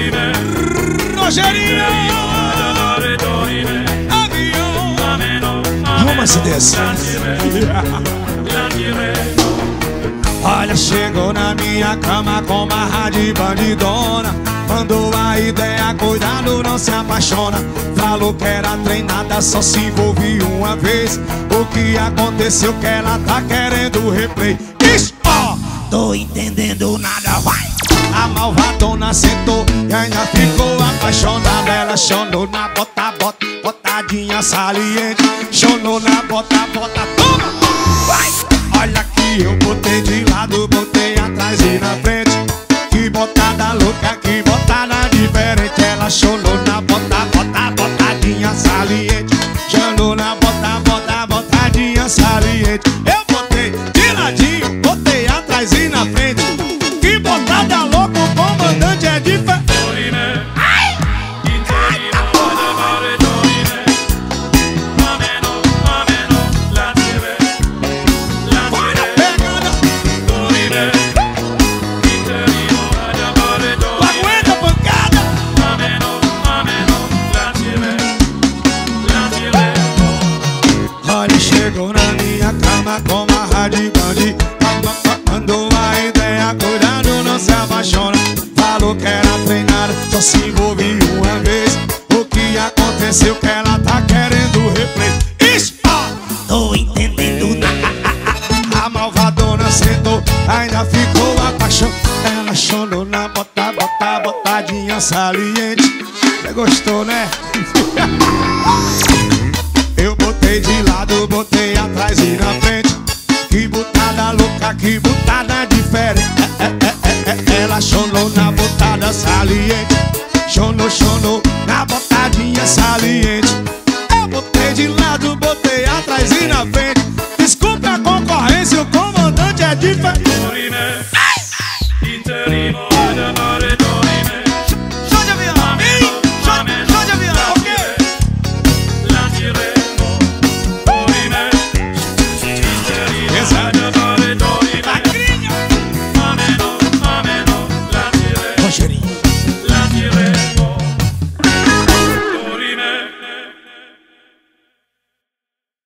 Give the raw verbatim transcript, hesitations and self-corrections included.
Rogerinho, vamos se desce. Olha, chegou na minha cama com barra de bandidona. Mandou a ideia, cuidado, não se apaixona. Falou que era treinada, só se envolveu uma vez. O que aconteceu que ela tá querendo replay. Ixi, ó, tô entendendo nada, vai. A malvadona sentou e ainda ficou apaixonada. Ela chonou na bota, bota, botadinha saliente. Chonou na bota, bota, toma, vai. Olha que eu botei de lado, botei atrás e na frente. Que botada louca, que botada diferente. Ela chonou na bota, bota, botadinha saliente. Chonou na bota, bota, botadinha saliente. Eu botei de ladinho, botei atrás e na frente. Que botada louca, o comandante é diferente. Ai! Chegou na minha cama com barra de bandi. Mandou uma ideia, cuidado, não se apaixona. Falou que era treinada, só se envolveu uma vez. O que aconteceu que ela tá querendo replay. Ixi, ó, tô entendendo nada. A malvadona sentou, ainda ficou apaixonada. Ela chorou na bota, bota, botadinha saliente. Você gostou, né? Eu botei de lado, botei atrás e na frente. Que botada louca, que botada diferente. É, é, é, é, ela chorou na botada